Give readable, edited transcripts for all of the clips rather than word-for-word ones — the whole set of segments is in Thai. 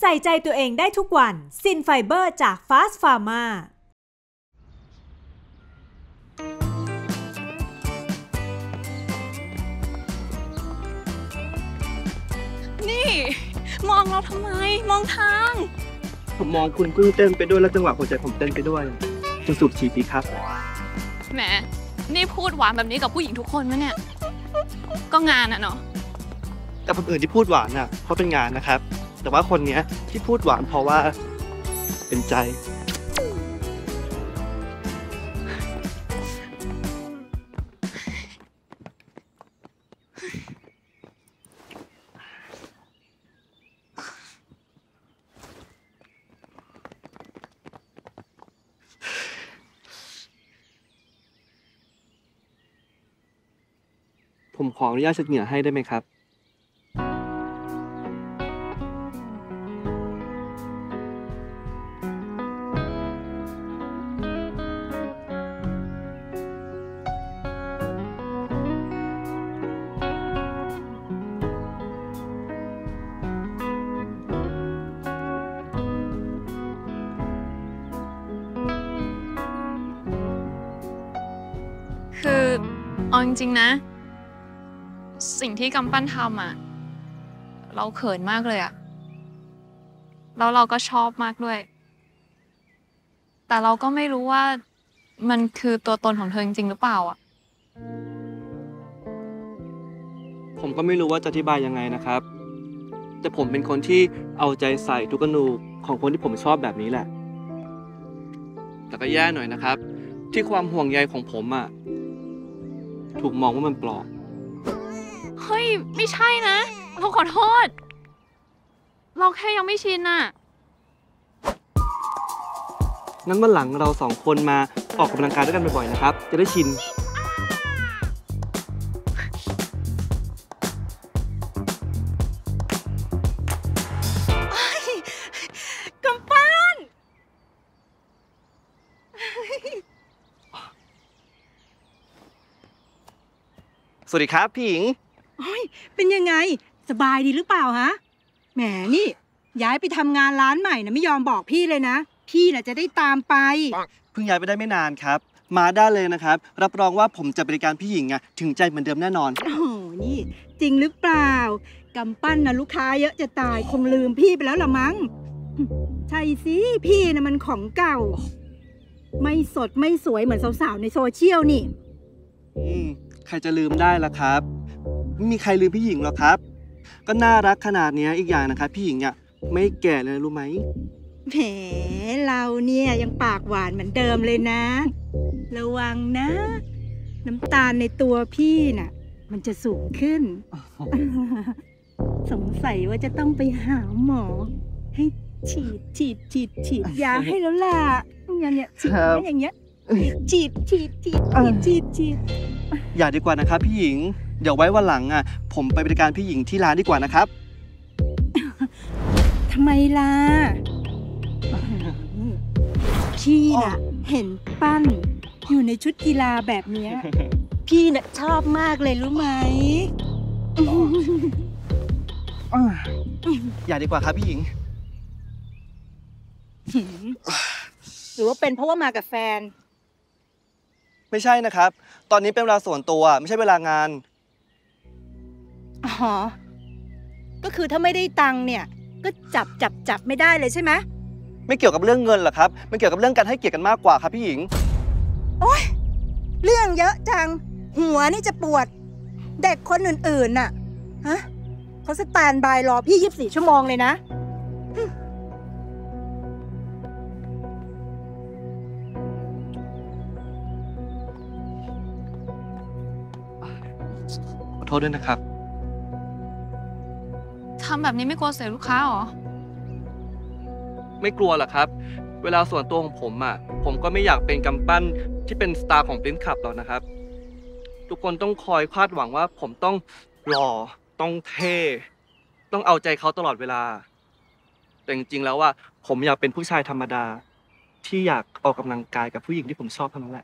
ส่ใจตัวเองได้ทุกวันซินไฟเบอร์จากฟาสต์ฟาร์มานี่มองเราทำไมมองทางผมมองคุณกุ้งเต้นไปด้วยแล้วจังหวะหัวใจผมเต้นไปด้วยจะสูบฉีดดีครับแหมนี่พูดหวานแบบนี้กับผู้หญิงทุกคนไหมเนี่ยก็งานอะเนาะแต่คนอื่นที่พูดหวานอ่ะเพราะเป็นงานนะครับแต่ว่าคนเนี้ยที่พูดหวานเพราะว่าเป็นใจผมขออนุญาตเช็ดเหงื่อให้ได้ไหมครับคือเอาจริงๆนะสิ่งที่กำปั้นทำอ่ะเราเขินมากเลยอ่ะแล้วเราก็ชอบมากด้วยแต่เราก็ไม่รู้ว่ามันคือตัวตนของเธอจริงๆหรือเปล่าอ่ะผมก็ไม่รู้ว่าจะอธิบายยังไงนะครับแต่ผมเป็นคนที่เอาใจใส่ทุกอนูของคนที่ผมชอบแบบนี้แหละแต่ก็แย่หน่อยนะครับที่ความห่วงใยของผมอ่ะถูกมองว่ามันปลอมเฮ้ยไม่ใช่นะเราขอโทษเราแค่ยังไม่ชินน่ะงั้นวันหลังเราสองคนมาออกกำลังกายด้วยกันบ่อยๆนะครับจะได้ชินกำปั้นสวัสดีครับพี่หญิงเป็นยังไงสบายดีหรือเปล่าฮะแหมนี่ย้ายไปทำงานร้านใหม่นะไม่ยอมบอกพี่เลยนะพี่น่ะจะได้ตามไปเพิ่งย้ายไปได้ไม่นานครับมาได้เลยนะครับรับรองว่าผมจะบริการพี่หญิงอะถึงใจเหมือนเดิมแน่นอนโอ้โหนี่จริงหรือเปล่ากำปั้นนะลูกค้าเยอะจะตายคงลืมพี่ไปแล้วละมั้งใช่สิพี่นะมันของเก่าไม่สดไม่สวยเหมือนสาวๆในโซเชียลนี่ใครจะลืมได้ล่ะครับไม่มีใครลืมพี่หญิงหรอกครับก็น่ารักขนาดนี้อีกอย่างนะครับพี่หญิงอ่ะไม่แก่เลยรู้ไหมแหมเราเนี่ยยังปากหวานเหมือนเดิมเลยนะระวังนะน้ำตาลในตัวพี่น่ะมันจะสูงขึ้น สงสัยว่าจะต้องไปหาหมอให้ฉีดยาให้แล้วล่ะเนี่ยฉีดอย่างเงี้ยฉีดอย่าดีกว่านะครับพี่หญิงเดี๋ยวไว้วันหลังอ่ะผมไปบริการพี่หญิงที่ร้านดีกว่านะครับทำไมล่ะพี่น่ะเห็นปั้นอยู่ในชุดกีฬาแบบเนี้ยพี่น่ะชอบมากเลยรู้ไหมอย่าดีกว่าครับพี่หญิงหรือว่าเป็นเพราะว่ามากับแฟนไม่ใช่นะครับตอนนี้เป็นเวลาส่วนตัวไม่ใช่เวลางานอ๋อก็คือถ้าไม่ได้ตังค์เนี่ยก็จับไม่ได้เลยใช่ไหมไม่เกี่ยวกับเรื่องเงินหรอกครับมันเกี่ยวกับเรื่องการให้เกียรติกันมากกว่าครับพี่หญิงโอ๊ยเรื่องเยอะจังหัวนี่จะปวดเด็กคนอื่นๆน่ะฮะเขาสแตนบายรอพี่24 ชั่วโมงเลยนะขอโทษด้วยนะครับทำแบบนี้ไม่กลัวเสียลูกค้าหรอไม่กลัวหรอกครับเวลาส่วนตัวของผมอ่ะผมก็ไม่อยากเป็นกำปั้นที่เป็นสตาร์ของปริ้นท์คลับหรอกนะครับทุกคนต้องคอยคาดหวังว่าผมต้องหล่อต้องเท่ต้องเอาใจเขาตลอดเวลาแต่จริงๆแล้วว่าผมอยากเป็นผู้ชายธรรมดาที่อยากออกกำลังกายกับผู้หญิงที่ผมชอบเท่านั้นแหละ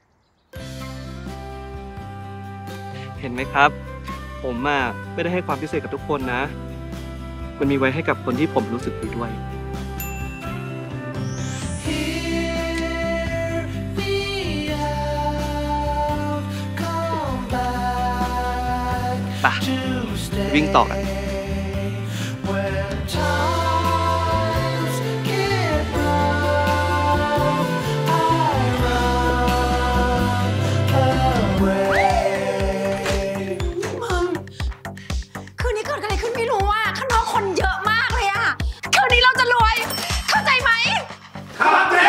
เห็นไหมครับผมอ่ะไม่ได้ให้ความพิเศษกับทุกคนนะมันมีไว้ให้กับคนที่ผมรู้สึกดีด้วยป่ะวิ่งต่อกันคืนนี้เกิดอะไรขึ้นไม่รู้ข้างนอกคนเยอะมากเลยคืนนี้เราจะรวยเข้าใจไหมครับ